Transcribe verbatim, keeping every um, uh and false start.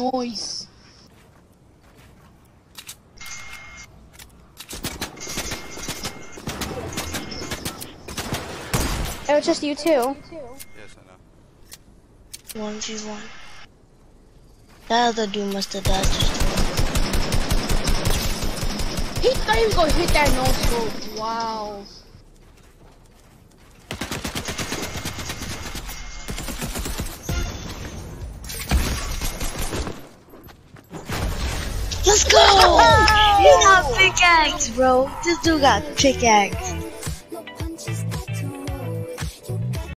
noise. It was just you two. Yes, I know. one v one. That other dude must have died just He thought he was gonna hit that no scope. Wow. Let's go! You got pickaxe, bro. This dude got pickaxe.